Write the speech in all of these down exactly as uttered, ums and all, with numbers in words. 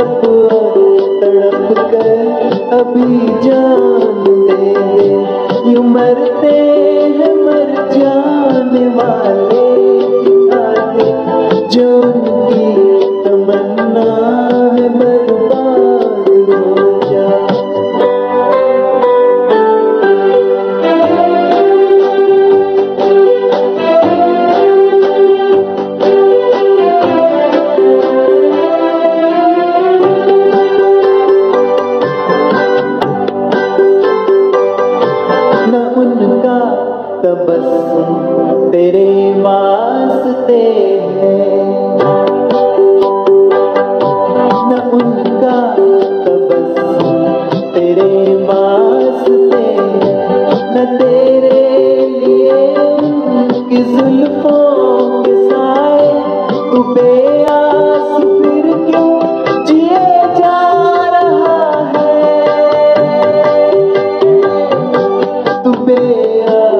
तड़प और तड़प कर अभी जान दे दे। यूं मरते हैं मर जाने वाले दिखाते, जो उनकी तमन्ना है बर्बाद हो जा। तबस्सुम तेरे वास्ते है, न उनका तबस्सुम तेरे वास्ते है, न तेरे लिए उनकी जुल्फों के साए। तू बेआस फिर क्यों जिए जा रहा है, तू बेआस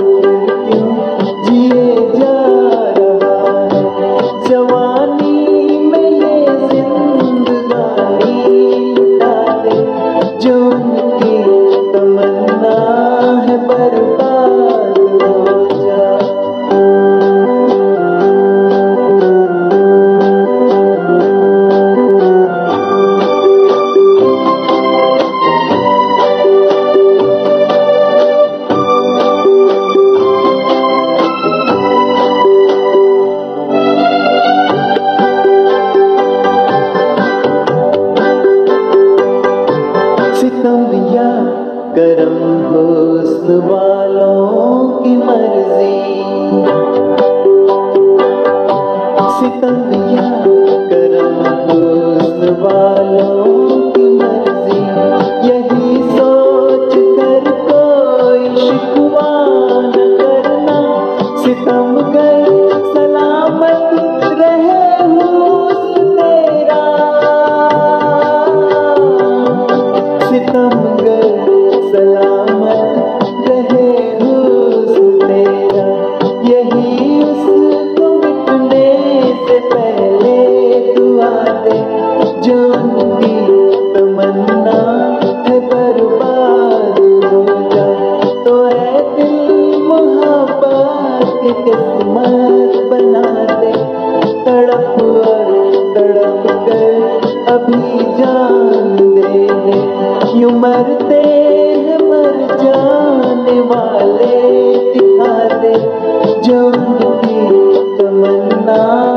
करम हुस्न वालों की मर्जी, सितम या करम हुस्न वालों की मर्जी। यही सोच कर कोई शिकवा न करना, सितम कर सलामत रहे हुस्न तेरा, सितम कर सलामत रहे हुस्न तेरा। यही उसको मिटने से पहले दुआ दे, जो उनकी तमन्ना है बर्बाद हो जा। तो ऐ दिल मोहब्बत की किस्मत बना दे, तड़प और तड़प कर अभी जान दे दे। यूं मरते हैं मर जाने वाले दिखा दे, जो उनकी तमन्ना